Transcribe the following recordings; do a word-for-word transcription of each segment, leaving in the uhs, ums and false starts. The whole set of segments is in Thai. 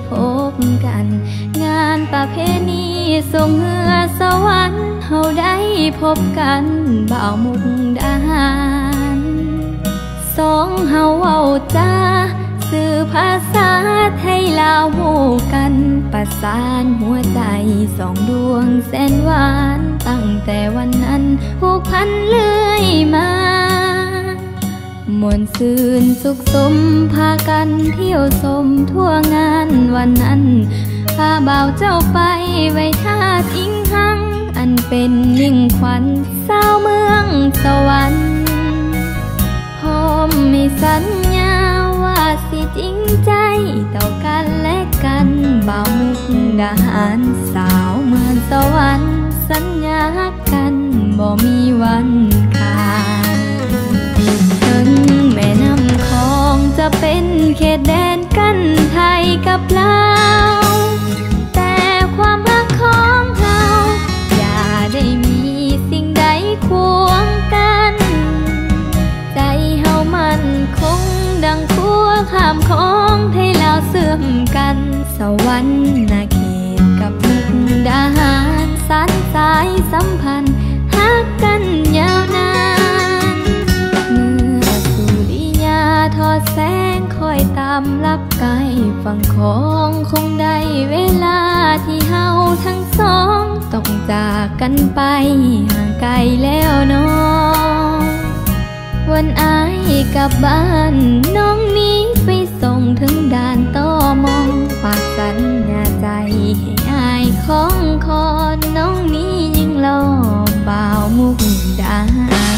พบกันงานประเพณีส่งเหือสวรรค์เฮาได้พบกันบ่าวมุกดาหารสองเฮาเว้าจาสื่อภาษาไทยลาวฮู้กันประสานหัวใจสองดวงแสนหวานตั้งแต่วันนั้นผูกพันเลื่อยมามวลซืนสุขสมพากันเที่ยวชมทั่วงานวันนั้นพาบ่าวเจ้าไปไว้ท่าอิงหังอันเป็นยิ่งขวัญสาวเมืองสวรรค์พร้อมมีสัญญาว่าสิจริงใจต่อกันและกันบ่าวมุกดาหารสาวเมืองสวรรค์สัญญากันบ่มีวันขาดถึงแม่น้ำคงจะเป็นเขตแดนกันไทยกับลาวแต่ความรักของเราอย่าได้มีสิ่งใดขวงกันใจเฮามันคงดังพัวข้ามของไทยลาวเสื่อมกันสวรรค์นาเขตกับมุกดาหารสานสายสัมพันธ์ฮักกันยาวนานเมื่อสุริยาทอดแสงคอยตามลับไกลฝั่งของคงได้เวลาที่เฮาทั้งสองต้องจากกันไปห่างไกลแล้วน้องวันอายกลับบ้านน้องนี้ไปส่งถึงด่านต่อมองฝากสัญญาใจให้อายของคอนน้องนี้ยิ่งรอบ่าวมุกดาหาร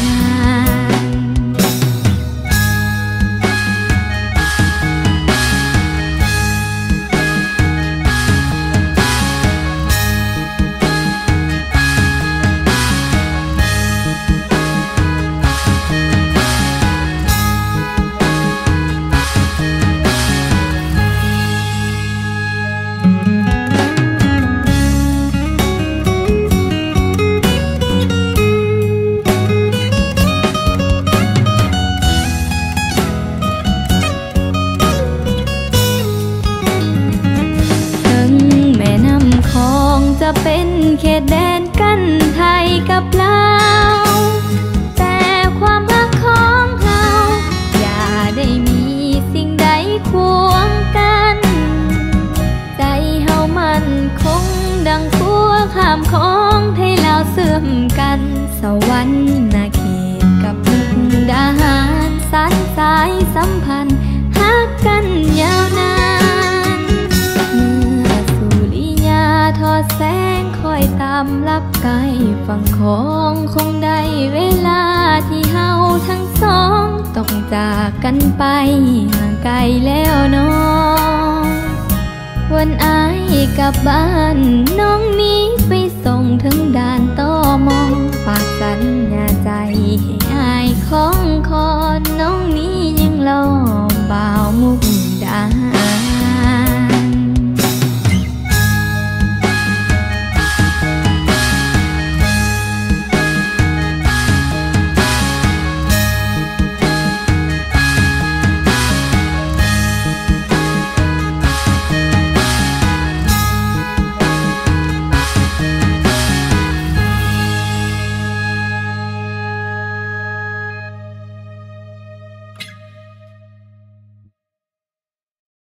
จะเป็นเขตแดนกันไทยกับลาวแต่ความรักของเราอย่าได้มีสิ่งใดขวงกันใจเฮามันคงดังพัวข้ามของไทยลาวเสื่อมกันสวรรค์นาเขตกับมุกดาหารสานสายสัมพันธ์ฮักกันยาวนานทอดแสงคอยตามลับไกลฝั่งของคงได้เวลาที่เฮาทั้งสองต้องจากกันไปห่างไกลแล้วน้องวันอายกลับบ้านน้องนี้ไปส่งถึงด่านต่อมองฝากสัญญาใจให้อายของคอนน้องนี้ยังรอบ่าวมุกดาหาร